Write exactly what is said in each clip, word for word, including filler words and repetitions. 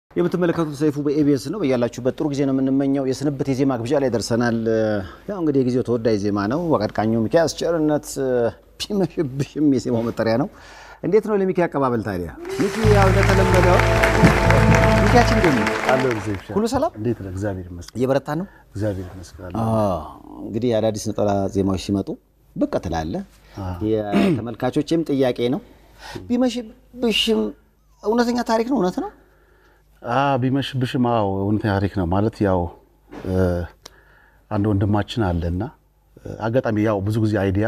የምትመለከቱት ሰይፉ በኤቢኤስ ነው በያላችሁበት ጥሩ ጊዜ ነው የምንመኘው የስንብት የዜማ ግብዣ ላይ ደርሰናል ያው እንግዲህ የጊዜው ተወዳጅ ዜማ ነው ወቀድቃኙ ሚኪያስ ቸርነት ቢመሽብሽም የዜማው መጠሪያ ነው እንዴት ነው ለሚኪ አቀባበል ታዲያ ሚኪ ያው እንደተለመደው ሚኪያችን ግን አለው ዘይፍ ሁሉ ሰላም እንዴት ነው እግዚአብሔር ይመስገን የበረታ ነው እግዚአብሔር ይመስገን አዎ እንግዲህ አዳዲስ ነጠላ ዜማዎች ሲመጡ በቃ ተላለ የተመልካቾችም ጥያቄ ነው ቢመሽብሽም እውነተኛ ታሪክ ነው እውነት ነው አ ቢመሽብሽም አው እውነተኛ ታሪክ ነው ማለት ያው አንድ ወንድማችን አለና አጋጣሚ ያው ብዙ ጊዜ አይዲያ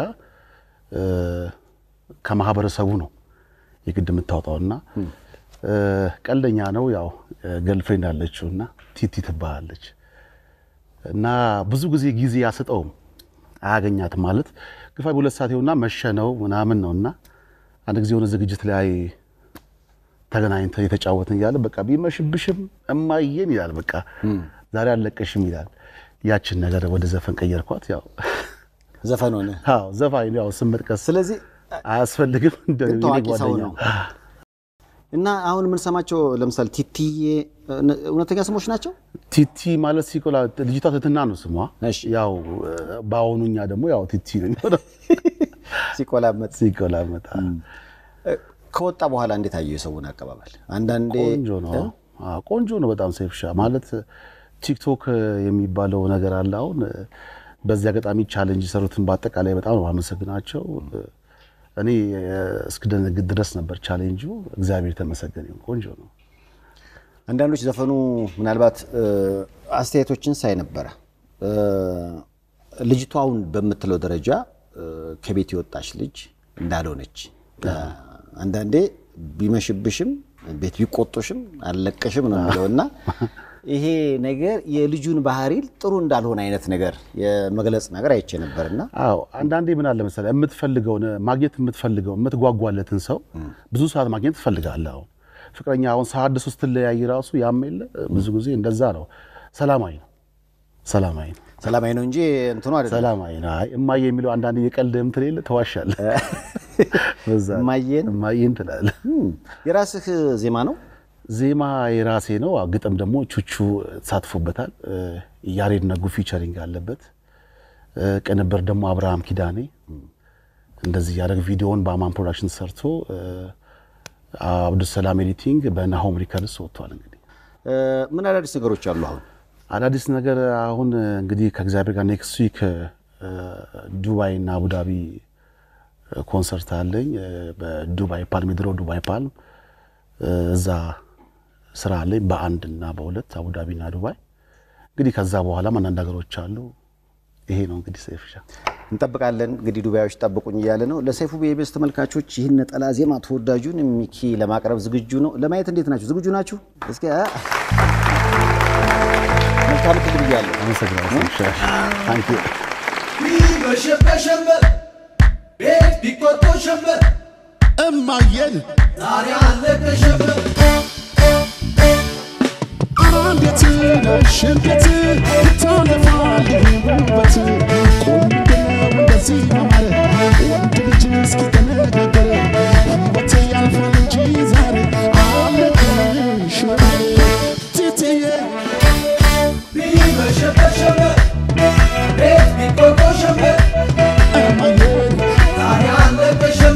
ከማህበረሰቡ ነው የግድ የምታወጣውና ቀልደኛ ነው ያው ገልፍሬንድ አለችውና ቲቲ ትባላለች እና ብዙ ጊዜ ጊዜ ያሰጠው አያገኛት ማለት ግፋይ ሁለት ሰዓት ይሆንና መሸነው ምናምን ነውና አንድ ጊዜ ሆነ ዝግጅት ላይ ተገናኝተን የተጫወትን ይላል በቃ ቢመሽብሽም እማየን ይላል በቃ ዛሬ አለቀሽም ይላል ያችን ነገር ወደ ዘፈን ቀየርኳት ያው ዘፈን ሆነ አዎ ዘፋኝ ያው ስምጥቀስ ስለዚህ አያስፈልግም እንደዚህ ጓደኛ እና አሁን ምን ሰማቸው ለምሳሌ ቲቲዬ እውነተኛ ስሞች ናቸው ቲቲ ማለት ሲቆላ ልጅቷ ትትና ነው ስሟ ያው ባውኑኛ ደግሞ ያው ቲቲ ነው ሲቆላመጥ ሲቆላመጥ ከወጣ በኋላ እንዴት አየው የሰውን አቀባበል አንዳንዴ ቆንጆ ነው አዎ ቆንጆ ነው በጣም ሰይፍሻ ማለት ቲክቶክ የሚባለው ነገር አለ አሁን በዚያ አጋጣሚ ቻሌንጅ ሰሩትን በአጠቃላይ በጣም ነው አመሰግናቸው እኔ እስከደነግ ድረስ ነበር ቻሌንጁ እግዚአብሔር ተመሰገነ ቆንጆ ነው አንዳንዶች ዘፈኑ ምናልባት አስተያየቶችን ሳይ ነበር ልጅቷውን በመትለው ደረጃ ከቤት ይወጣሽ ልጅ እንዳልሆነች አንዳንዴ ቢመሽብሽም ቤት ቢቆጥሽም አለቀሽም ነው የሚለውና ይሄ ነገር የልጁን ባህሪ ጥሩ እንዳልሆነ አይነት ነገር የመግለጽ ነገር አይቼ ነበርና አዎ አንዳንዴ ምን አለ መሰለ የምትፈልገው ማግኘት የምትፈልገው የምትጓጓለትን ሰው ብዙ ሰዓት ማግኘት ትፈልጋለህ አሁን ፍቅረኛ አሁን ሰዓት ሶስት ለያይ ራሱ ያመለ ብዙ ጊዜ እንደዛ ነው ሰላማዊ ነው ሰላማዊ ነው ሰላማዊ ነው እንጂ እንትኑ አይደለም ሰላማዊ ነው አይ እማዬ የሚለው አንዳንዴ የቀልድም ትለለ ተዋሻለህ በዛ እማዬን እማዬን ትላለህ የራስህ ዜማ ነው ዜማ የራሴ ነው ግጥም ደግሞ ቹቹ ተሳትፎበታል ያሬድ ነጉ ፊቸሪንግ አለበት ቅንብር ደግሞ አብርሃም ኪዳኔ እንደዚህ ያደረግ ቪዲዮውን በአማን ፕሮዳክሽን ሰርቶ አብዱ ሰላም ኤዲቲንግ በናሆም ሪከርድስ ወጥቷል እንግዲህ ምን አዳዲስ ነገሮች አሉ አሁን አዳዲስ ነገር አሁን እንግዲህ ከእግዚአብሔር ጋር ኔክስት ዊክ ዱባይ እና አቡዳቢ ኮንሰርት አለኝ በዱባይ ፓልሜድሮ ዱባይ ፓልም እዛ ስራ አለኝ በአንድ እና በሁለት አቡዳቢ እና ዱባይ እንግዲህ ከዛ በኋላ ማን ነገሮች አሉ ይሄ ነው እንግዲህ ሰይፍሻ እንጠብቃለን እንግዲህ ዱባዮች ጠብቁኝ ይያለ ነው ለሰይፉ በኤቢኤስ ተመልካቾች ይህን ነጠላ ዜማ ተወዳጁን ሚኪ ለማቅረብ ዝግጁ ነው ለማየት እንዴት ናችሁ ዝግጁ ናችሁ እስኪ መልካም ትግል ይያለ አመሰግናለሁ ሰይፍሻ ታንክ ዩ ቢመሽብሽም ቤት ቢቆጥሽም እማየን ዛሬ አለቀሽም አንዴት ነሽ እንዴት ታለፋል ውበት ቆንጆ እንደዚህ ማማረ ወንድ ልጅ እስኪ ተነጋገረ ውበቴ ያልፋል እንጂ ዛሬ አለቀሽ ቲቲዬ ቢመሽብሽም ቤት ቢቆጥሽም እማየን ዛሬ አለቀሽም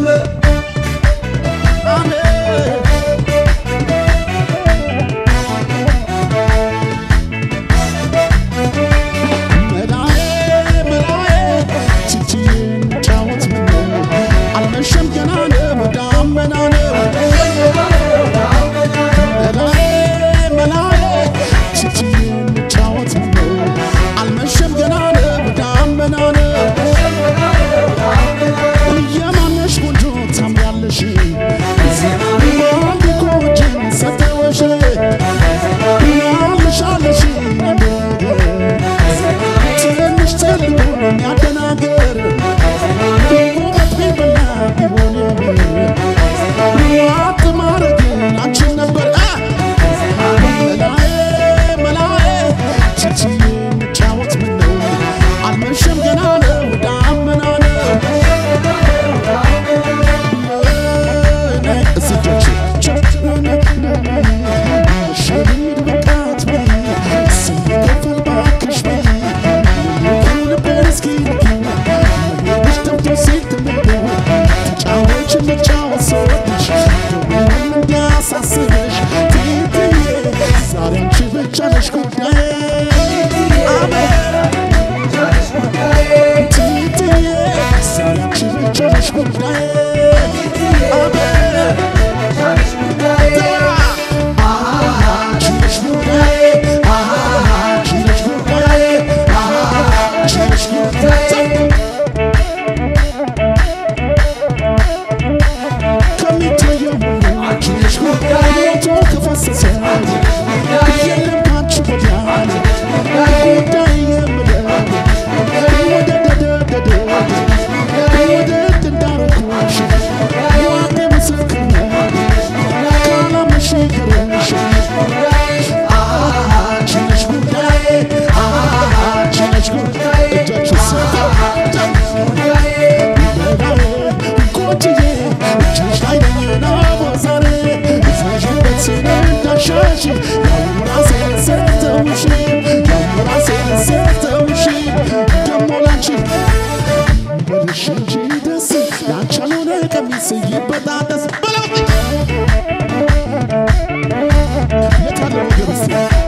ሸሽ ራሴን ሰተውሽ ራሴን ሰተውሽ ደሞ ላንቺ በልሽ እንጂ ደስ ላንቺ አልሆነ ቀሚስ ይበጣጠስ በለው የታለው ግብስ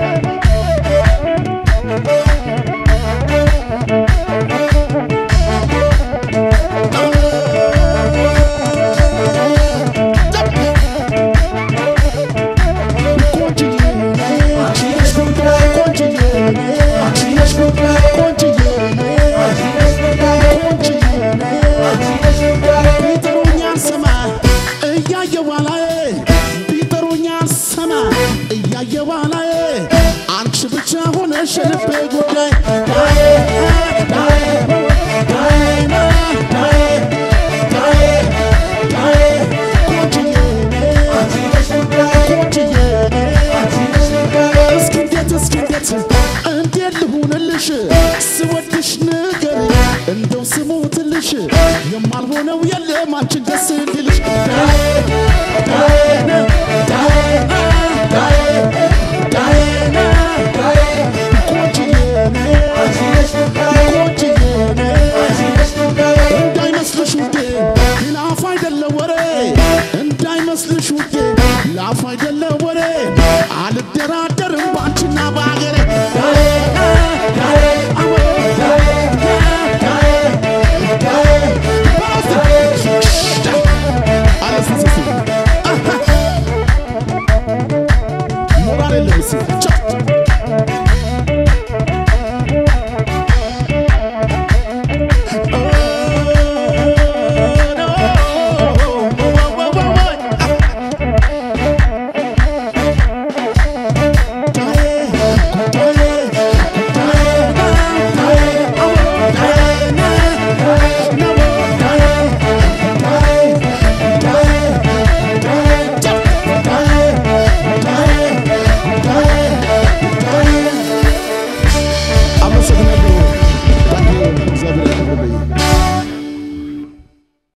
ስወድሽ ነገር እንደው ስሞትልሽ የማልሆነው የለም አንቺን ደስ እንዲልሽ ዳይና ዳይና ዳይና ዳይና ቆንጅዬኔ ቆንጅዬኔ እንዳይመስልሽ ውዴ ላፍ አይደለ ወሬ እንዳይመስልሽ ውዴ ላፍ አይደለ ወሬ አልደራደርም ባንቺና ባገሬ